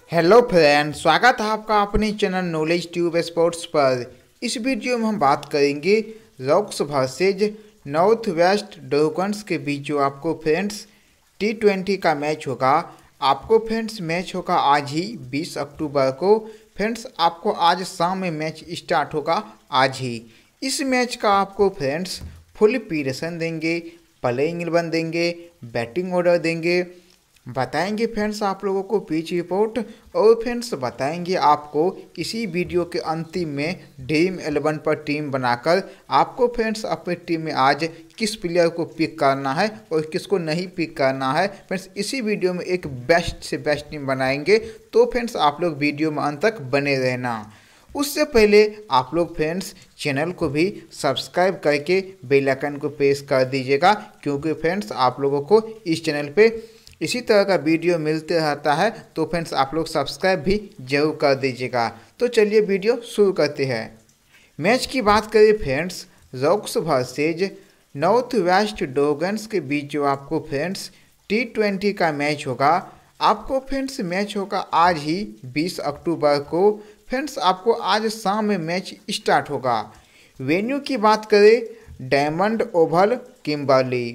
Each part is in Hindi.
हेलो फ्रेंड, स्वागत है आपका अपने चैनल नॉलेज ट्यूब स्पोर्ट्स पर। इस वीडियो में हम बात करेंगे Rocks versus North West Dragons के बीच जो आपको फ्रेंड्स T20 का मैच होगा। आपको फ्रेंड्स मैच होगा आज ही 20 अक्टूबर को। फ्रेंड्स आपको आज शाम में मैच स्टार्ट होगा आज ही। इस मैच का आपको फ्रेंड्स फुल प्रिपरेशन देंगे, प्लेइंग 11 देंगे, बैटिंग ऑर्डर देंगे, बताएंगे फ्रेंड्स आप लोगों को पिच रिपोर्ट, और फ्रेंड्स बताएंगे आपको इसी वीडियो के अंतिम में ड्रीम 11 पर टीम बनाकर आपको फ्रेंड्स अपनी टीम में आज किस प्लेयर को पिक करना है और किसको नहीं पिक करना है। फ्रेंड्स इसी वीडियो में एक बेस्ट से बेस्ट टीम बनाएंगे, तो फ्रेंड्स आप लोग वीडियो में अंत तक बने रहना। उससे पहले आप लोग फ्रेंड्स चैनल को भी सब्सक्राइब करके बेल आइकन को प्रेस कर दीजिएगा, क्योंकि फ्रेंड्स आप लोगों को इस चैनल पे इसी तरह का वीडियो मिलते रहता है। तो फ्रेंड्स आप लोग सब्सक्राइब भी जरूर कर दीजिएगा। तो चलिए वीडियो शुरू करते हैं। मैच की बात करें friends, Rocks versus North West Dragons के बीच जो आपको फ्रेंड्स T20 का मैच होगा। आपको फ्रेंड्स मैच होगा आज ही 20 अक्टूबर को। फ्रेंड्स आपको आज शाम में मैच स्टार्ट होगा। वेन्यू की बात करें Diamond Oval Kimberley.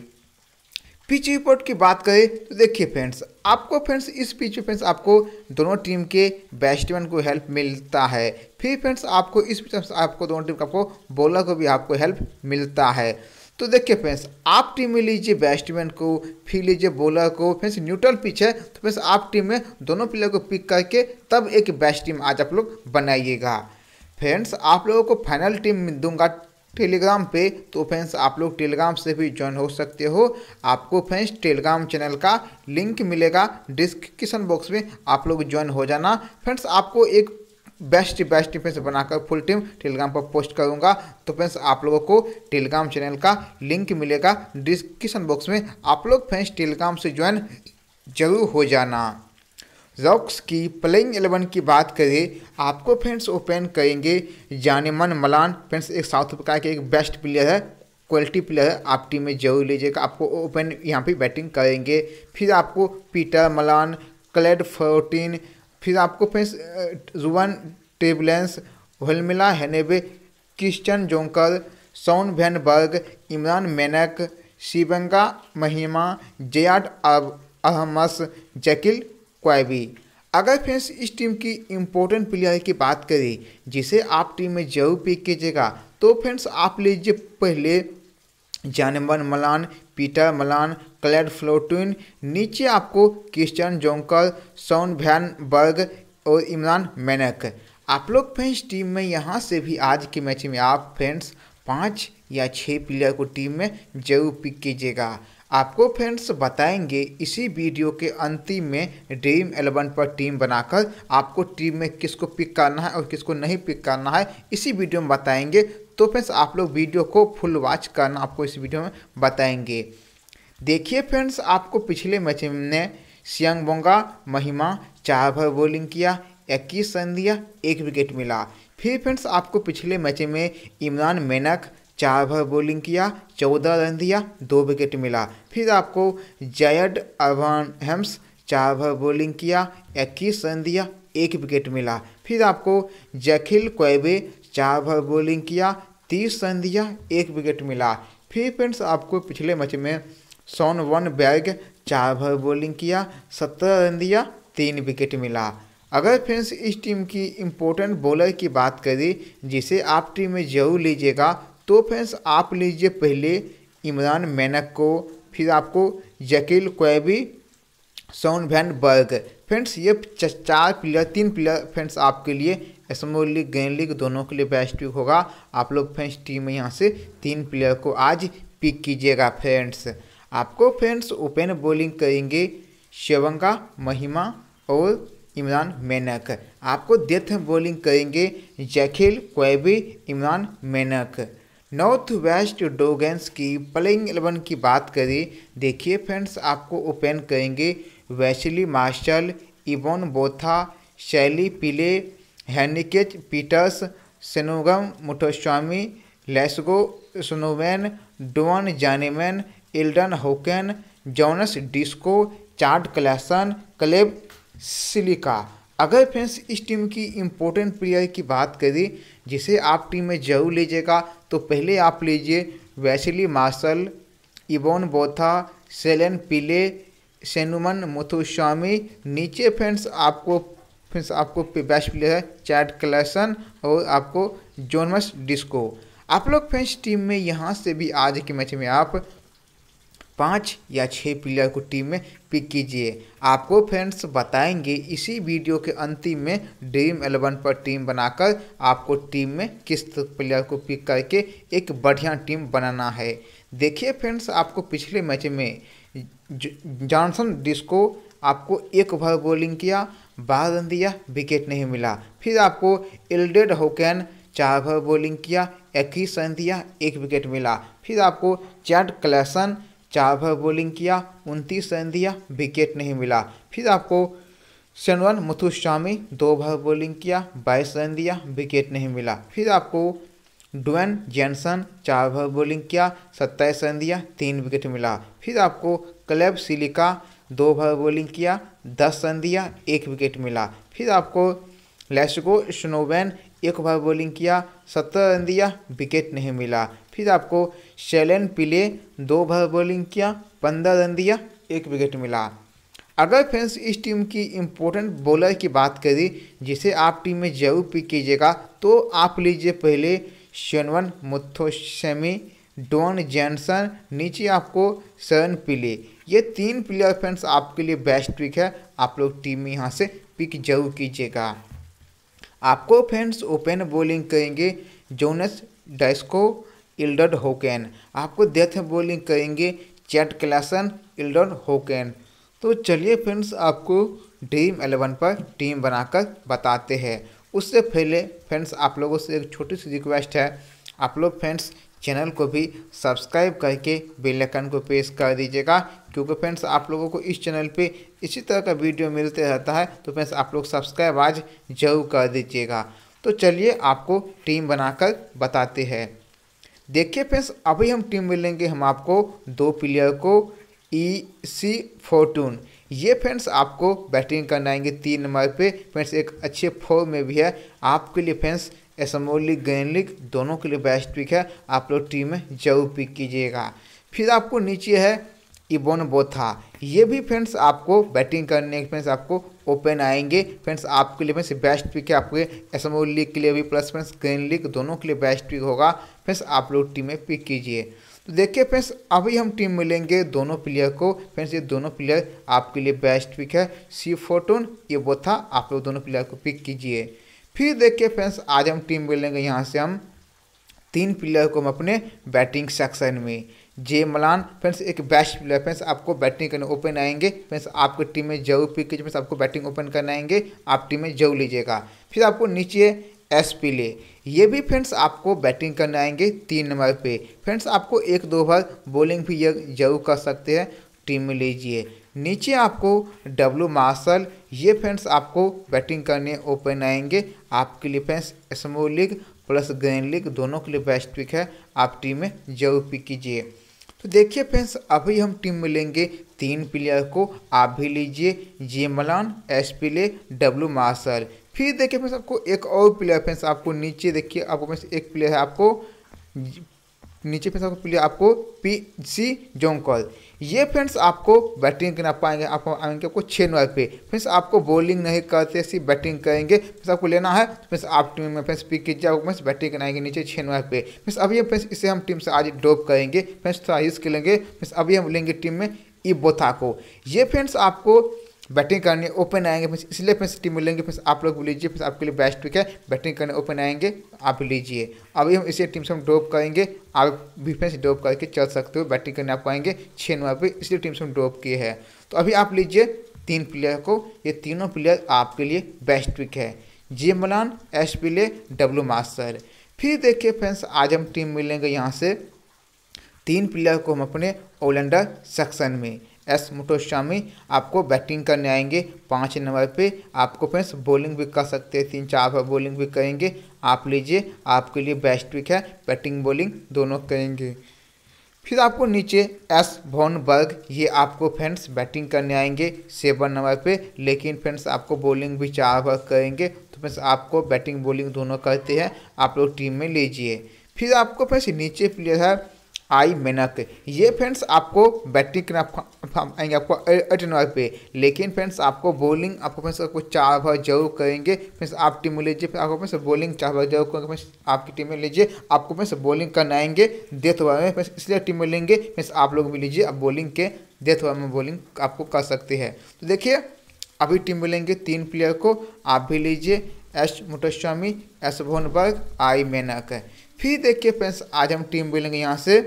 Pitch report की बात करें तो देखिए फ्रेंड्स आपको फ्रेंड्स इस पिच पे फ्रेंड्स आपको दोनों टीम के बैट्समैन को हेल्प मिलता है। फिर फ्रेंड्स आपको इस पिच में आपको दोनों टीम का आपको बॉलर को भी आपको हेल्प मिलता है। तो देखिए फ्रेंड्स आप टीम में लीजिए बैट्समैन को, फिर लीजिए बॉलर को। फ्रेंड्स न्यूट्रल पिच है, तो फ्रेंड्स आप टीम में दोनों प्लेयर को पिक करके तब एक बेस्ट टीम आज आप लोग बनाइएगा। फ्रेंड्स आप लोगों को फाइनल टीम दूंगा टेलीग्राम पे, तो फ्रेंड्स आप लोग टेलीग्राम से भी ज्वाइन हो सकते हो। आपको फ्रेंड्स टेलीग्राम चैनल का लिंक मिलेगा डिस्क्रिप्शन बॉक्स में, आप लोग ज्वाइन हो जाना। फ्रेंड्स आपको एक बेस्ट फ्रेंड्स बनाकर फुल टीम टेलीग्राम पर पोस्ट करूंगा, तो फ्रेंड्स आप लोगों को टेलीग्राम चैनल का लिंक मिलेगा डिस्क्रिप्शन बॉक्स में। आप लोग फ्रेंड्स टेलीग्राम से ज्वाइन जरूर हो जाना। रॉक्स की प्लेइंग 11 की बात करें, आपको फ्रेंड्स ओपन करेंगे जानेमन मलान। फ्रेंड्स एक साउथ अफ्रीका के एक बेस्ट प्लेयर है, क्वालिटी प्लेयर है, आप टीम में जरूर लीजिएगा। आपको ओपन यहाँ पे बैटिंग करेंगे। फिर आपको पीटर मलान, क्लेड 14, फिर आपको फ्रेंड्स रुवन टेबलेंस, होलमिला हेनेबे, Christian Jonker, Shaun van Berg, Imran Manack, शिवंगा महिमा, जयाड अहमस, जकिल क्वाइबी। अगर फ्रेंड्स इस टीम की इम्पोर्टेंट प्लेयर की बात करें जिसे आप टीम में जरूर पिक कीजिएगा, तो फ्रेंड्स आप लीजिए पहले Janneman Malan, Pieter Malan, Clyde 14, नीचे आपको Christian Jonker, Shaun van Berg और इमरान मैनक। आप लोग फ्रेंड्स टीम में यहाँ से भी आज के मैच में आप फ्रेंड्स 5 या 6 प्लेयर को टीम में जरूर पिक कीजिएगा। आपको फ्रेंड्स बताएंगे इसी वीडियो के अंतिम में ड्रीम 11 पर टीम बनाकर आपको टीम में किसको पिक करना है और किसको नहीं पिक करना है, इसी वीडियो में बताएंगे। तो फ्रेंड्स आप लोग वीडियो को फुल वॉच करना, आपको इस वीडियो में बताएंगे। देखिए फ्रेंड्स आपको पिछले मैच में सियांगबोंगा महिमा 4 ओवर बॉलिंग किया, 21 रन दिया, 1 विकेट मिला। फिर फ्रेंड्स आपको पिछले मैच में इमरान मैनक 4 ओवर बॉलिंग किया, 14 रन दिया, 2 विकेट मिला। फिर आपको जयड अब्राहम्स 4 ओवर बॉलिंग किया, 21 रन दिया, 1 विकेट मिला। फिर आपको जकिल क्वाइबे 4 ओवर बॉलिंग किया, 30 रन दिया, 1 विकेट मिला। फिर फ्रेंड्स आपको पिछले मैच में Shaun van Berg 4 over bowling किया, 17 रन दिया, 3 विकेट मिला। अगर फ्रेंड्स इस टीम की इम्पोर्टेंट बॉलर की बात करें जिसे आप टीम में जरूर लीजिएगा, तो फ्रेंड्स आप लीजिए पहले इमरान मैनक को, फिर आपको जकिल क्वाइबी, शॉन वैन बर्ग। फ्रेंड्स ये 3 प्लेयर फ्रेंड्स आपके लिए स्मॉल लीग ग्रैंड लीग दोनों के लिए बेस्ट पिक होगा। आप लोग फ्रेंड्स टीम में यहाँ से 3 प्लेयर को आज पिक कीजिएगा। फ्रेंड्स आपको फ्रेंड्स ओपन बॉलिंग करेंगे शिवंगा महिमा और इमरान मैनक। आपको डेथ बॉलिंग करेंगे जकिल क्वाइबी, Imran Manack. North West Dragons की प्लेइंग 11 की बात करें, देखिए फ्रेंड्स आपको ओपन करेंगे वेस्ली मार्शल, इवोन बोथा, शैली पिले, हेनिकेच पीटर्स, सेनोगम मुथुस्वामी, लेस्गो स्नोवैन, डोन जानेमैन, एल्डन होकेन, जोनस डिस्को, चार्ड क्लैसन, क्लेब सिलिका। अगर फ्रेंड्स इस टीम की इम्पोर्टेंट प्लेयर की बात करें जिसे आप टीम में जरूर लीजिएगा, तो पहले आप लीजिए वेस्ली मार्शल, इवोन बोथा, सेलन पिले, सेनुमन मुथुस्वामी। नीचे फ्रेंड्स आपको बेस्ट प्लेयर है चैड क्लैसन और आपको जोनस डिस्को। आप लोग फ्रेंड्स टीम में यहाँ से भी आज के मैच में आप 5 या 6 प्लेयर को टीम में पिक कीजिए। आपको फ्रेंड्स बताएंगे इसी वीडियो के अंतिम में ड्रीम 11 पर टीम बनाकर आपको टीम में किस प्लेयर को पिक करके एक बढ़िया टीम बनाना है। देखिए फ्रेंड्स, आपको पिछले मैच में जॉनसन डिस्को आपको 1 ओवर बॉलिंग किया, 12 रन दिया, विकेट नहीं मिला। फिर आपको इल्डेड होकैन 4 ओवर बॉलिंग किया, 21 रन दिया, 1 विकेट मिला। फिर आपको चैड क्लैसन 4 ओवर बॉलिंग किया, 29 रन दिया, विकेट नहीं मिला। फिर आपको सेनुमन मुथुस्वामी 2 ओवर बॉलिंग किया, 22 रन दिया, विकेट नहीं मिला। फिर आपको ड्वेन जॉनसन 4 ओवर बॉलिंग किया, 27 रन दिया, 3 विकेट मिला। फिर आपको क्लेब सिलिका 2 ओवर बॉलिंग किया, 10 रन दिया, 1 विकेट मिला। फिर आपको लेस्को स्नोवैन 1 ओवर बॉलिंग किया, 17 रन दिया, विकेट नहीं मिला। फिर आपको सेलन पिले 2 ओवर बॉलिंग किया, 15 रन दिया, 1 विकेट मिला। अगर फ्रेंड्स इस टीम की इम्पोर्टेंट बॉलर की बात करें जिसे आप टीम में जरूर पिक कीजिएगा, तो आप लीजिए पहले सेनुमन मुथुस्वामी, डॉन जॉनसन, नीचे आपको सेलन पिले। ये 3 प्लेयर फ्रेंड्स आपके लिए बेस्ट पिक है, आप लोग टीम में यहाँ से पिक जरूर कीजिएगा। आपको फ्रेंड्स ओपन बॉलिंग करेंगे जोनस डिस्को, इल्डेड होकैन। आपको डेथ बॉलिंग करेंगे चैड क्लैसन, इल्डेड होकैन। तो चलिए फ्रेंड्स, आपको ड्रीम 11 पर टीम बनाकर बताते हैं। उससे पहले फ्रेंड्स आप लोगों से एक छोटी सी रिक्वेस्ट है, आप लोग फ्रेंड्स चैनल को भी सब्सक्राइब करके बेल आइकन को प्रेस कर दीजिएगा, क्योंकि फ्रेंड्स आप लोगों को इस चैनल पे इसी तरह का वीडियो मिलते रहता है। तो फ्रेंड्स आप लोग सब्सक्राइब आज जरूर कर दीजिएगा। तो चलिए आपको टीम बनाकर बताते हैं। देखिए फ्रेंड्स, अभी हम टीम में लेंगे हम आपको 2 प्लेयर को, ईसी फॉर्टून। ये फ्रेंड्स आपको बैटिंग करना आएंगे 3 नंबर पे। फ्रेंड्स एक अच्छे फॉर्म में भी है, आपके लिए friends small league grand league दोनों के लिए बेस्ट पिक है, आप लोग टीम में जरूर पिक कीजिएगा। फिर आपको नीचे है इवोन बोथा, ये भी फ्रेंड्स आपको बैटिंग करने के फ्रेंड्स आपको ओपन आएंगे। फ्रेंड्स आपके लिए फ्रेंड्स बेस्ट पिक है, आपके स्मॉल लीग के लिए भी प्लस फ्रेंड्स ग्रैंड लीग दोनों के लिए बेस्ट पिक होगा। फ्रेंड्स आप लोग टीम में पिक कीजिए। तो देखिए फ्रेंड्स, अभी हम टीम में लेंगे दोनों प्लेयर को। फ्रेंड्स ये दोनों प्लेयर आपके लिए बेस्ट पिक है, सी फॉर्टून, ये बोथा, आप लोग दोनों प्लेयर को पिक कीजिए। फिर देखिए फ्रेंड्स, आज हम टीम में लेंगे यहाँ से हम 3 प्लेयर को हम अपने बैटिंग सेक्शन में। जे मलान फ्रेंड्स एक बेस्ट प्लेयर, फ्रेंड्स आपको बैटिंग करने ओपन आएंगे। फ्रेंड्स आपको टीम में जरूर पिक कीजिए, फ्रेंड्स आपको बैटिंग ओपन करना आएंगे, आप टीम में जरूर लीजिएगा। फिर आपको नीचे एस पिले, ये भी फ्रेंड्स आपको बैटिंग करने आएंगे 3 नंबर पे। फ्रेंड्स आपको 1-2 ओवर बॉलिंग भी जरूर कर सकते हैं, टीम में लीजिए। नीचे आपको डब्ल्यू मार्शल, ये फ्रेंड्स आपको बैटिंग करने ओपन आएंगे, आपके लिए friends small league plus grand league दोनों के लिए बेस्ट पिक है, आप टीम में जरूर पिक कीजिए। तो देखिए फ्रेंड्स, अभी हम टीम में लेंगे 3 प्लेयर को, आप भी लीजिए, J Malan, S Pillay, W Marshall. फिर देखिए फ्रेंड्स आपको एक और प्लेयर फ्रेंड्स आपको नीचे देखिए, आपको फ्रेंड्स एक प्लेयर है आपको नीचे फ्रेंड्स आपको प्लेयर आपको पीसी जोंकल। ये फ्रेंड्स आपको बैटिंग करना पाएंगे, आपको आएंगे आपको 6 नंबर पे। फ्रेंड्स आपको बॉलिंग नहीं करते, सिर्फ बैटिंग करेंगे। फ्रेंड्स आपको लेना है तो फ्रेंड्स आप टीम में फ्रेंड्स पिक कीजिए, आपको फ्रेंड्स बैटिंग कराएंगे नीचे 6 नंबर पे। फ्रेंड्स अभी हम फ्रेंड्स इसे हम टीम से आज ड्रॉप करेंगे, फ्रेंड्स थोड़ा रिस्क लेंगे। फ्रेंड्स अभी हम लेंगे टीम में ई बोथा को। ये फ्रेंड्स आपको बैटिंग करने ओपन आएंगे, फ्रेंड्स इसलिए फ्रेंड्स टीम में लेंगे। फ्रेंड्स आप लोग लीजिए, फ्रेंड्स आपके लिए बेस्ट पिक है, बैटिंग करने ओपन आएंगे, आप लीजिए। अभी हम इसे टीम से हम ड्रॉप करेंगे, आप भी फ्रेंड्स ड्रॉप करके चल सकते हो, बैटिंग करने आपको आएंगे 6 नंबर पे, इसलिए टीम से हम ड्रॉप किए हैं। तो अभी आप लीजिए 3 प्लेयर को, ये तीनों प्लेयर आपके लिए बेस्ट पिक है, J Malan, S Pillay, W Marshall. फिर देखिए फ्रेंड्स, आज हम टीम में लेंगे यहाँ से 3 प्लेयर को हम अपने ऑलराउंडर सेक्शन में। एस मुथुस्वामी आपको बैटिंग करने आएंगे 5 नंबर पे, आपको फ्रेंड्स बॉलिंग भी कर सकते हैं, 3-4 ओवर बॉलिंग भी करेंगे, आप लीजिए, आपके लिए बेस्ट पिक है, बैटिंग बॉलिंग दोनों करेंगे। फिर आपको नीचे एस वॉनबर्ग ये आपको फ्रेंड्स बैटिंग करने आएंगे 7 नंबर पे, लेकिन फ्रेंड्स आपको बॉलिंग भी 4 ओवर करेंगे। तो फ्रेंड्स आपको बैटिंग बॉलिंग दोनों करते हैं, आप लोग टीम में लीजिए। फिर आपको फ्रेंड्स नीचे प्लेयर है आई मेनक, ये फ्रेंड्स आपको बैटिंग करना आएंगे आपको 8 नंबर पे, लेकिन फ्रेंड्स आपको बॉलिंग आपको फ्रेंड्स आपको 4 ओवर जरूर करेंगे। फ्रेंड्स आप टीम में लीजिए, फिर आपको फ्रेंड्स बॉलिंग 4 ओवर जरूर करेंगे। फ्रेंड्स आपकी टीम में लीजिए, आपको फ्रेंड्स बॉलिंग करना आएंगे डेथ ओवर में, फ्रेंड्स इसलिए टीम में लेंगे। फ्रेंड्स आप लोग भी लीजिए, आप बॉलिंग के डेथ ओवर में बॉलिंग आपको कर सकते हैं। तो देखिए अभी टीम में लेंगे 3 प्लेयर को, आप भी लीजिए एस मुतस्वामी, एस वॉनबर्ग, आई मेनक है। फिर देखिए फ्रेंड्स आज हम टीम बोलेंगे यहाँ से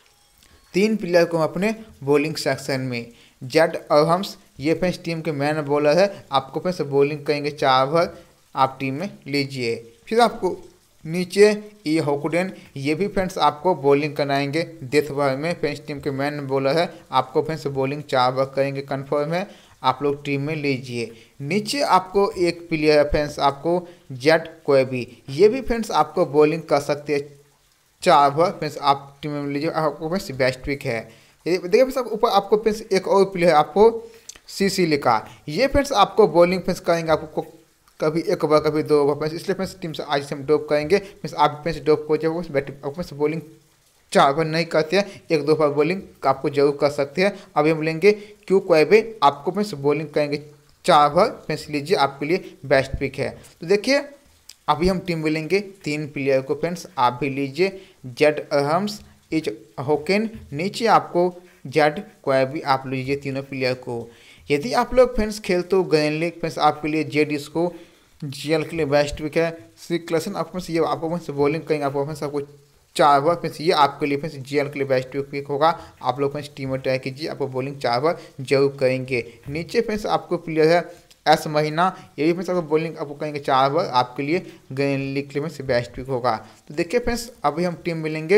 3 प्लेयर को अपने बॉलिंग सेक्शन में। जेड अहम्स ये फ्रेंड्स टीम के मेन बॉलर है, आपको फ्रेंड्स बॉलिंग करेंगे 4 ओवर, आप टीम में लीजिए। फिर आपको नीचे ई होकुडेन ये भी फ्रेंड्स आपको बॉलिंग कराएंगे डेथ ओवर में, फ्रेंड्स टीम के मेन बॉलर है, आपको फ्रेंड्स बॉलिंग 4 ओवर करेंगे कन्फर्म है, आप लोग टीम में लीजिए। नीचे आपको एक प्लेयर है फ्रेंड्स आपको जेड कोई भी, ये भी फ्रेंड्स आपको बॉलिंग कर सकते हैं 4 ओवर, फ्रेंड्स आप टीम में लीजिए, आपको फ्रेंड्स बेस्ट पिक है। देखिए फ्रेंड्स ऊपर आपको फ्रेंड्स एक और प्लेयर है आपको सीसी लिखा, ये फ्रेंड्स आपको बॉलिंग फ्रेंड्स करेंगे आपको कभी 1 ओवर कभी 2 ओवर फ्रेंड्स, इसलिए फ्रेंड्स टीम से आज से हम ड्रॉप करेंगे। फ्रेंड्स आप फ्रेंड्स ड्रॉप हो जाए फ्रेंड्स बॉलिंग 4 ओवर नहीं करते हैं, 1-2 ओवर बॉलिंग आपको जरूर कर सकते हैं। अभी हम लेंगे क्यों कोई आपको फ्रेंड्स बॉलिंग करेंगे 4 ओवर, फ्रेंड्स लीजिए आपके लिए बेस्ट पिक है। तो देखिए अभी हम टीम में लेंगे 3 प्लेयर को फ्रेंड्स, आप भी लीजिए जेड अहम्स, इज होकेन, नीचे आपको जेड कोई भी, आप लीजिए तीनों प्लेयर को। यदि आप लोग फ्रेंड्स खेलते हो ग्रैंड लीग फ्रेंड्स आपके लिए जेड इसको जीएल के लिए बेस्ट पिक है। सिक्लेसन आपको ये आपको फ्रेंड्स बॉलिंग करेंगे, आपको फ्रेंड्स आपको 4 ओवर, फ्रेंड्स ये आपके लिए फ्रेंड्स जीएल के लिए बेस्ट पिक होगा, आप लोग फ्रेंड्स टीम में ट्राई कीजिए, आपको बॉलिंग 4 ओवर जरूर करेंगे। नीचे फ्रेंड्स आपको प्लेयर है एस महीना, ये भी फ्रेंड्स आपको बॉलिंग आपको करेंगे 4 ओवर, आपके लिए ग्रैंड लीग के लिए से बेस्ट पिक होगा। तो देखिए फ्रेंड्स अभी हम टीम मिलेंगे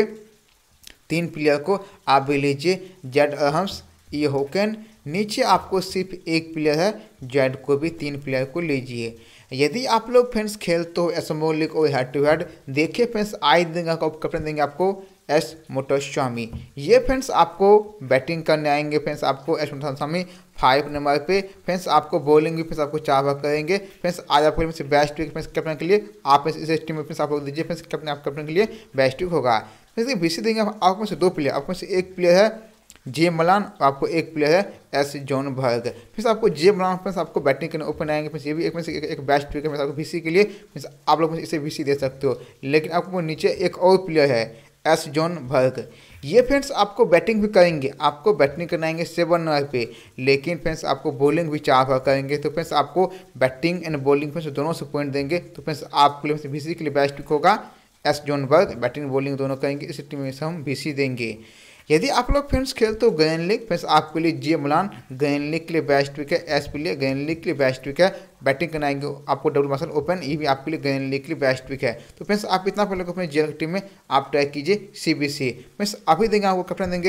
3 प्लेयर को, आप भी लीजिए जेड अहम्स, ये होकेन, नीचे आपको सिर्फ एक प्लेयर है जेड को भी 3 प्लेयर को लीजिए। यदि आप लोग फ्रेंड्स खेलते हो स्मॉल लीग और हेड टू हेड, देखिए फ्रेंड्स आज देंगे कैप्टन देंगे आपको एस मुतस्वामी, ये फ्रेंड्स आपको बैटिंग करने आएंगे। फ्रेंड्स आपको एस मुतस्वामी 5 नंबर पे, फ्रेंड्स आपको बॉलिंग भी फ्रेंड्स आपको 4 ओवर करेंगे। फ्रेंड्स आज आपको friends best pick friends captain के लिए आप इस टीम में फ्रेंड्स आप लोग दीजिए, फ्रेंड्स कैप्टन आप कैप्टन के लिए बेस्ट पिक होगा। फ्रेंड्स बीसी देंगे आपको से 2 प्लेयर, आपको से एक प्लेयर है जे मलान, आपको एक प्लेयर है एस जॉन भर्ग। फिर आपको जे मलान फ्रेंड्स आपको बैटिंग करने ओपन आएंगे, फिर ये भी एक बेस्ट प्लेयर है, आपको वीसी के लिए फिर आप लोग इसे वीसी दे सकते हो। लेकिन आपको नीचे एक और प्लेयर है एस जॉन भर्ग, ये फ्रेंड्स आपको बैटिंग भी करेंगे, आपको बैटिंग कराएंगे 7 नंबर पे, लेकिन फ्रेंड्स आपको बॉलिंग भी 4 ओवर करेंगे। तो फ्रेंड्स आपको बैटिंग एंड बॉलिंग फ्रेंड्स दोनों से पॉइंट देंगे, तो फ्रेंड्स आपके लिए वीसी के लिए बेस्ट पिक होगा S von Berg, batting bowling दोनों करेंगे, इस टीम में से हम वीसी देंगे। यदि आप लोग फ्रेंड्स खेलते हो ग्रैंड लीग, फ्रेंड्स आपके लिए जे मलान ग्रैंड लीग के लिए बेस्ट पिक है, एस के लिए ग्रैंड लीग के लिए बेस्ट पिक है, बैटिंग कराएंगे आपको डबल मसल ओपन, ये भी आपके लिए ग्रैंड लीग के लिए बेस्ट पिक है। तो फ्रेंड्स आप इतना पहले अपने जेल टीम में आप ट्राई कीजिए सीबीसी। फ्रेंड्स अभी देंगे आपको कैप्टन देंगे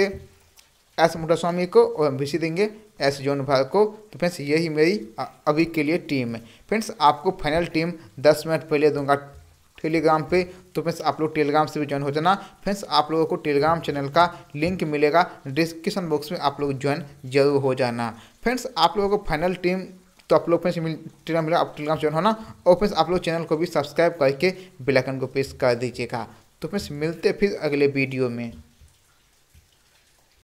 एस मुतस्वामी को और बीसी देंगे एस जॉन भर्ग को। तो फ्रेंड्स यही मेरी अभी के लिए टीम है। फ्रेंड्स आपको फाइनल टीम 10 मिनट पहले दूंगा टेलीग्राम पे, तो फ्रेंड्स आप लोग टेलीग्राम से भी ज्वाइन हो जाना। फ्रेंड्स आप लोगों को टेलीग्राम चैनल का लिंक मिलेगा डिस्क्रिप्शन बॉक्स में, आप लोग ज्वाइन जरूर हो जाना। फ्रेंड्स आप लोगों को फाइनल टीम तो आप लोग फ्रेंड्स टेलीग्राम मिलेगा, आप टेलीग्राम ज्वाइन होना, और फ्रेंड्स आप लोग चैनल को भी सब्सक्राइब करके बेल आइकन को प्रेस कर दीजिएगा। तो फ्रेंड्स मिलते फिर अगले वीडियो में।